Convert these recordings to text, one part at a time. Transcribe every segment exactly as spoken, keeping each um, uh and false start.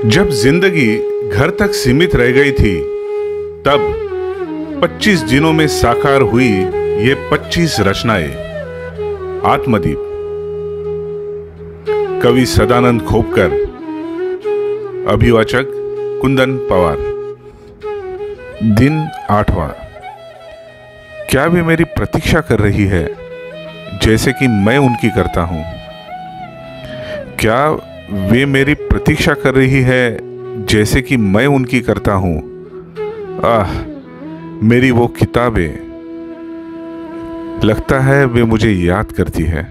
जब जिंदगी घर तक सीमित रह गई थी, तब पच्चीस दिनों में साकार हुई ये पच्चीस रचनाएं। आत्मदीप, कवि सदानंद खोपकर, अभिवाचक कुंदन पवार। दिन आठवां। क्या वे मेरी प्रतीक्षा कर रही है जैसे कि मैं उनकी करता हूं? क्या वे मेरी प्रतीक्षा कर रही है जैसे कि मैं उनकी करता हूं? आह, मेरी वो किताबें, लगता है वे मुझे याद करती है।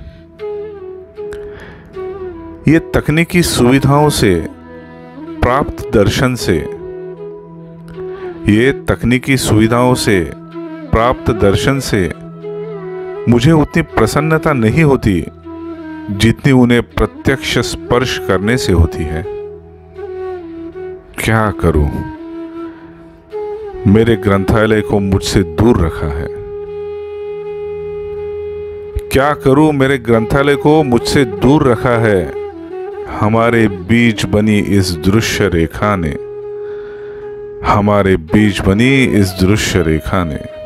ये तकनीकी सुविधाओं से प्राप्त दर्शन से ये तकनीकी सुविधाओं से प्राप्त दर्शन से मुझे उतनी प्रसन्नता नहीं होती जितनी उन्हें प्रत्यक्ष स्पर्श करने से होती है। क्या करूं? मेरे ग्रंथालय को मुझसे दूर रखा है। क्या करूं? मेरे ग्रंथालय को मुझसे दूर रखा है। हमारे बीच बनी इस दृश्य रेखा ने हमारे बीच बनी इस दृश्य रेखा ने